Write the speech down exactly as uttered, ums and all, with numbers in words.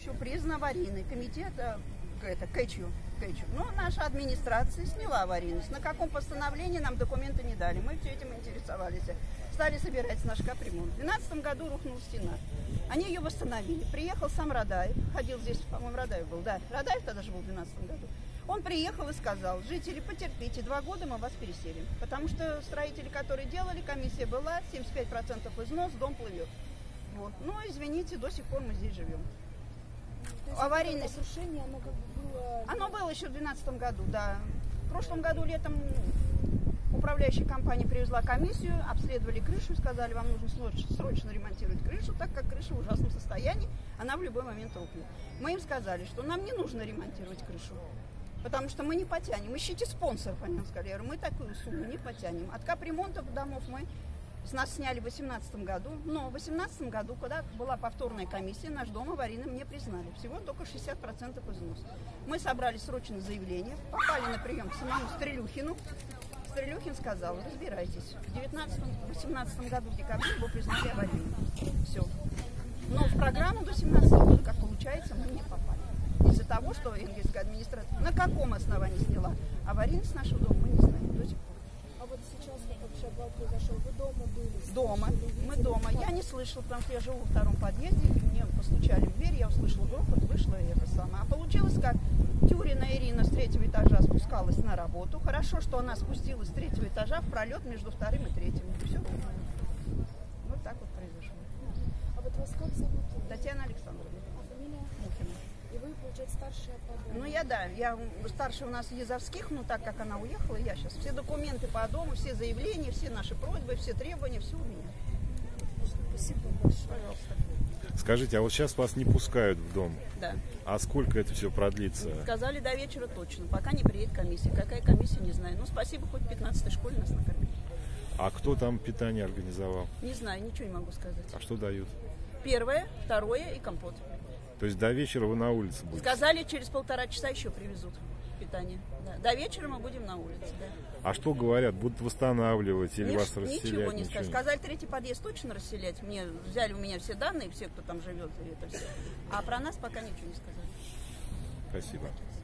еще признан аварийный. Комитет, это, КЭЧУ, КЭЧУ. Но наша администрация сняла аварийность. На каком постановлении нам документы не дали. Мы все этим интересовались. Стали собирать наш капремонт. В две тысячи двенадцатом году рухнула стена. Они ее восстановили. Приехал сам Радаев. Ходил здесь, по-моему, Радаев был. Да, Радаев тогда же был в две тысячи двенадцатом году. Он приехал и сказал: жители, потерпите, два года мы вас переселим. Потому что строители, которые делали, комиссия была, семьдесят пять процентов износ, дом плывет. Вот. Ну, извините, до сих пор мы здесь живем. Аварийность. Разрушение, оно как бы было... Оно было еще в две тысячи двенадцатом году, да. В прошлом году летом управляющая компания привезла комиссию, обследовали крышу и сказали: вам нужно срочно ремонтировать крышу, так как крыша в ужасном состоянии, она в любой момент рухнет. Мы им сказали, что нам не нужно ремонтировать крышу, потому что мы не потянем. Ищите спонсоров, они нам сказали. Мы такую сумму не потянем. От капремонтов домов мы с нас сняли в две тысячи восемнадцатом году, но в две тысячи восемнадцатом году, когда была повторная комиссия, наш дом аварийным не признали. Всего только шестьдесят процентов износ. Мы собрали срочно заявление, попали на прием к самому Стрелюхину. Стрелюхин сказал: разбирайтесь. В две тысячи восемнадцатом году в декабре его признали аварийным. Все. Но в программу до две тысячи семнадцатого года, как получается, мы не попали. Из-за того, что энгельская администрация на каком основании сняла аварийность нашего дома, мы не знаем до сих пор. А вот сейчас, как вообще обвал произошел, вы дома были? Дома. Мы дома. Я не слышала, потому что я живу во втором подъезде, мне постучали в дверь, я услышала грохот, вышла и это самое. А получилось как? Тюрина Ирина с третьего этажа спускалась на работу. Хорошо, что она спустилась с третьего этажа в пролет между вторым и третьим. И все ровно. Вот так вот произошло. А вот вас как зовут? Татьяна Александровна. А фамилия? Мухина. И вы, получается, старшая по дому? Ну, я, да, я старше у нас Езовских, но так как она уехала, я сейчас. Все документы по дому, все заявления, все наши просьбы, все требования, все у меня. Спасибо большое. Пожалуйста. Скажите, а вот сейчас вас не пускают в дом? Да. А сколько это все продлится? Сказали до вечера точно, пока не приедет комиссия. Какая комиссия, не знаю. Ну, спасибо, хоть в пятнадцатой школе нас накормили. А кто там питание организовал? Не знаю, ничего не могу сказать. А что дают? Первое, второе и компот. То есть до вечера вы на улице будете? Сказали, через полтора часа еще привезут питание. Да. До вечера мы будем на улице. Да. А что говорят? Будут восстанавливать или Нич- вас расселять? Ничего не Ничего сказали. Сказали, третий подъезд точно расселять. Мне взяли у меня все данные, все, кто там живет, и это все. А про нас пока ничего не сказали. Спасибо.